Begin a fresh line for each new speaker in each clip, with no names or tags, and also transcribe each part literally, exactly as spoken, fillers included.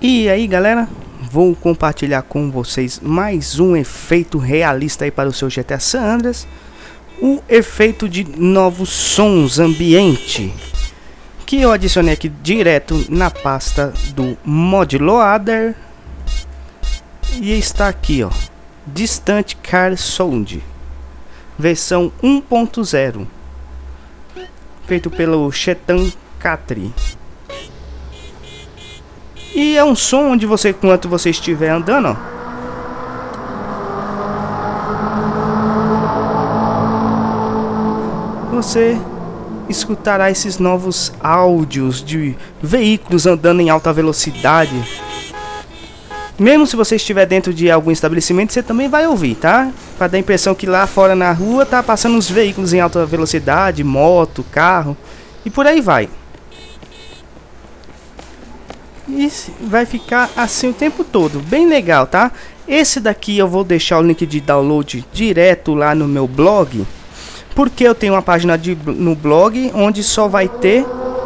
E aí galera, vou compartilhar com vocês mais um efeito realista aí para o seu G T A San Andreas. O efeito de novos sons ambiente, que eu adicionei aqui direto na pasta do Mod Loader. E está aqui, ó, Distant Car Sound, versão um ponto zero, feito pelo Chetan Katri. E é um som onde você, enquanto você estiver andando, ó, você escutará esses novos áudios de veículos andando em alta velocidade. Mesmo se você estiver dentro de algum estabelecimento, você também vai ouvir, tá? Para dar a impressão que lá fora na rua tá passando uns veículos em alta velocidade, moto, carro e por aí vai. E vai ficar assim o tempo todo, bem legal, tá? Esse daqui eu vou deixar o link de download direto lá no meu blog, porque eu tenho uma página de, no blog onde só vai ter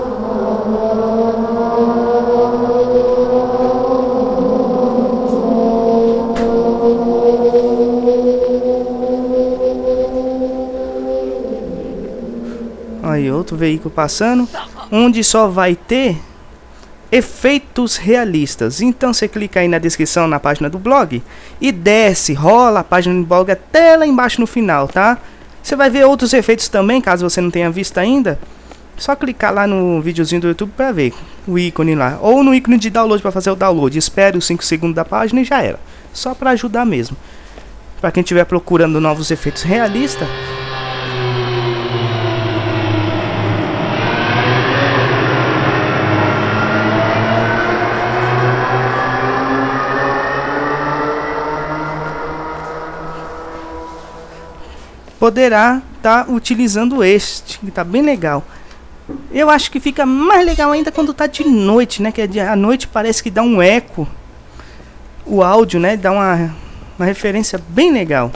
aí outro veículo passando, onde só vai ter efeitos realistas. Então você clica aí na descrição, na página do blog, e desce, rola a página do blog até lá embaixo no final, tá? Você vai ver outros efeitos também, caso você não tenha visto ainda. Só clicar lá no videozinho do YouTube para ver o ícone lá, ou no ícone de download para fazer o download. Espere os cinco segundos da página e já era. Só para ajudar mesmo. Para quem estiver procurando novos efeitos realistas. Poderá estar tá utilizando este, que tá bem legal. Eu acho que fica mais legal ainda quando tá de noite, né? Que à noite parece que dá um eco. O áudio, né? Dá uma, uma referência bem legal.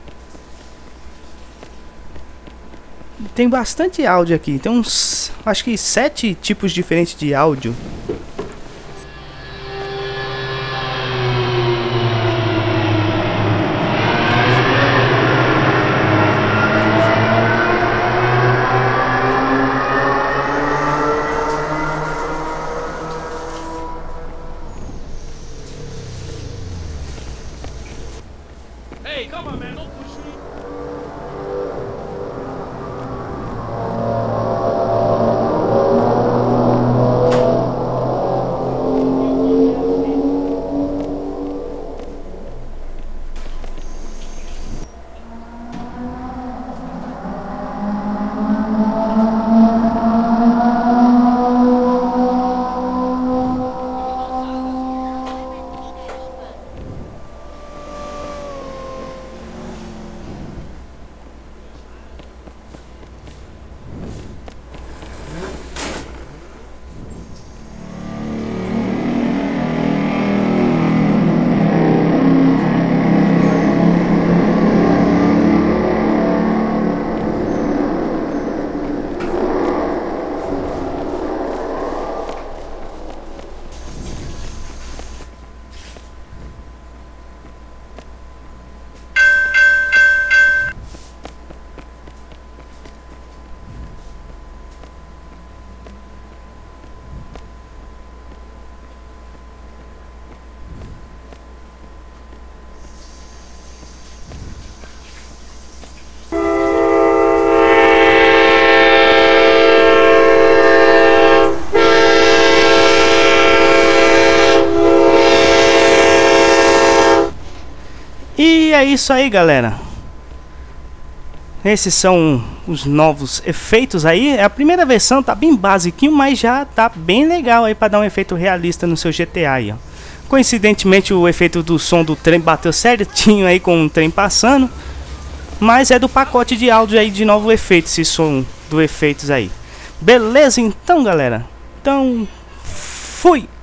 Tem bastante áudio aqui. Tem uns, acho que sete tipos diferentes de áudio.
Hey, come on, man, don't push me.
E é isso aí, galera. Esses são os novos efeitos aí. A primeira versão tá bem basiquinho, mas já tá bem legal aí para dar um efeito realista no seu G T A aí, ó. Coincidentemente o efeito do som do trem bateu certinho aí com o trem passando, mas é do pacote de áudio aí de novo efeito, esse som do efeitos aí. Beleza então, galera? Então, fui!